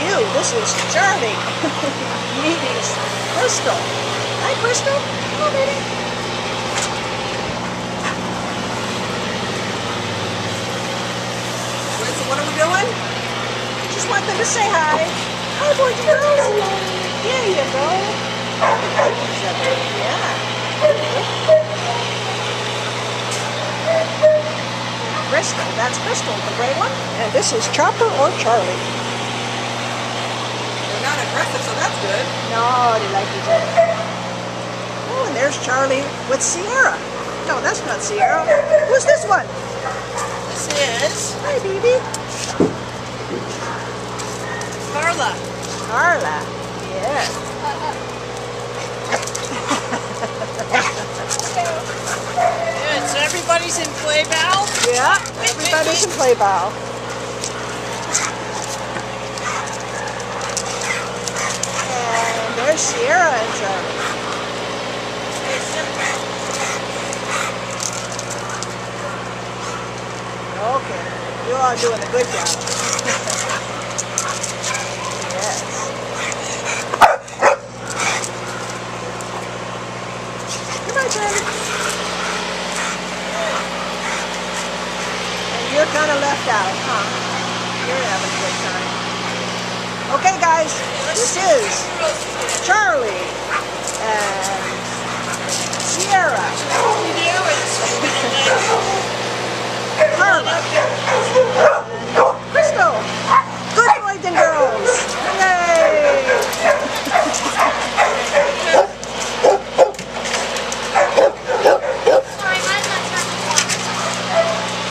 you. This is Charlie meeting Crystal. Hi, Crystal. Come on, baby. So what are we doing? Just want them to say hi. Hi, boy, girl. There you go. Yeah. Crystal. That's Crystal, the gray one. And this is Chopper or Charlie. They're not aggressive, so that's good. No, they like each other. Oh, and there's Charlie with Sierra. No, that's not Sierra. Who's this one? This is... Hi, baby. Carla. Carla. Yes. Good, so everybody's in play bow? Yeah, everybody's in play bow. And there's Sierra and Charlie. Okay, you are doing a good job. Yes. Come on, Charlie. And you're kind of left out, huh? You're having a good time. Okay, guys, this is Charlie and Sierra. Carla.